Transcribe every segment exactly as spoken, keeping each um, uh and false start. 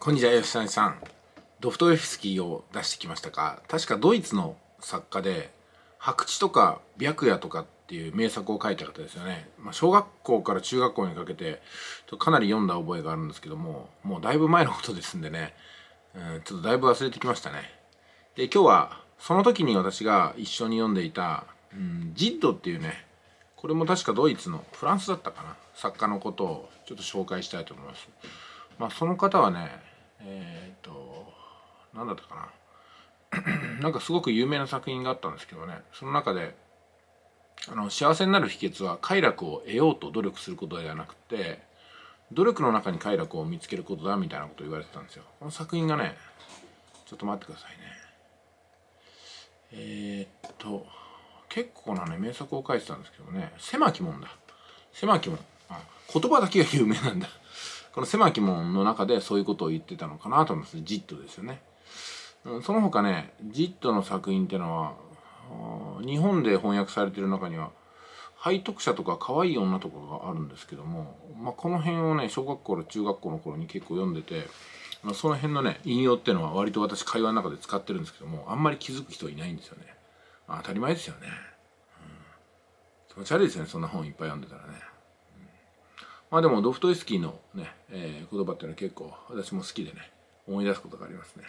こんにちは、吉谷さん。ドフトエフスキーを出してきましたか。確かドイツの作家で、白地とか白夜とかっていう名作を書いた方ですよね。まあ、小学校から中学校にかけて、かなり読んだ覚えがあるんですけども、もうだいぶ前のことですんでね、うん、ちょっとだいぶ忘れてきましたね。で、今日は、その時に私が一緒に読んでいた、うん、ジッドっていうね、これも確かドイツの、フランスだったかな、作家のことをちょっと紹介したいと思います。まあ、その方はね、えっと、何だったかな。なんかすごく有名な作品があったんですけどね、その中で、あの、幸せになる秘訣は快楽を得ようと努力することではなくて、努力の中に快楽を見つけることだみたいなことを言われてたんですよ。この作品がね、ちょっと待ってくださいね。えー、っと、結構なね、名作を書いてたんですけどね、狭き門だ。狭き門。あ、言葉だけが有名なんだ。この狭き門の中でそういうことを言ってたのかなと思います。ジットですよね。その他ね、ジットの作品っていうのは、日本で翻訳されている中には、背徳者とか可愛い女とかがあるんですけども、まあ、この辺をね、小学校、中学校の頃に結構読んでて、その辺のね、引用っていうのは割と私会話の中で使ってるんですけども、あんまり気づく人いないんですよね。当たり前ですよね。うん、気持ち悪いですよね、そんな本いっぱい読んでたらね。まあでもドフトエフスキーのね、えー、言葉っていうのは結構私も好きでね、思い出すことがありますね。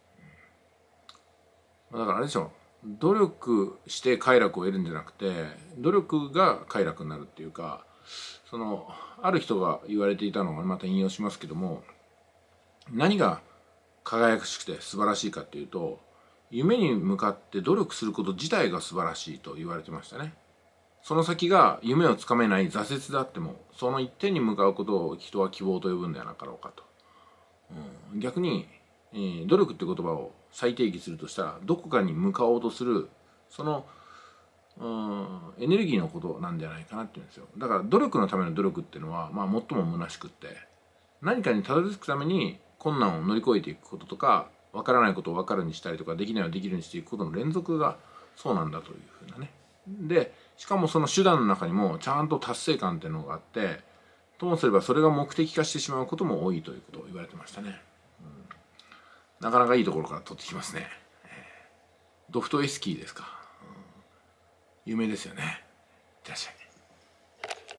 うん、だからあれでしょ、努力して快楽を得るんじゃなくて、努力が快楽になるっていうか、その、ある人が言われていたのがまた引用しますけども、何が輝くしくて素晴らしいかっていうと、夢に向かって努力すること自体が素晴らしいと言われてましたね。その先が夢をつかめない挫折であっても、その一点に向かうことを人は希望と呼ぶんではなかろうかと。うん、逆に、えー、努力って言葉を再定義するとしたら、どこかに向かおうとする、その、うん、エネルギーのことなんじゃないかなって言うんですよ。だから努力のための努力っていうのは、まあ最も虚しくって、何かにたどり着くために困難を乗り越えていくこととか、わからないことをわかるにしたりとか、できないをできるようにしていくことの連続がそうなんだというふうなね。で、しかもその手段の中にもちゃんと達成感っていうのがあって、ともすればそれが目的化してしまうことも多いということを言われてましたね。うん、なかなかいいところから取ってきますね。ドフトエフスキーですか。うん、有名ですよね。いってらっしゃい。